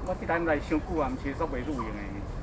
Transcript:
我即单来伤久啊，毋是煞袂入用的。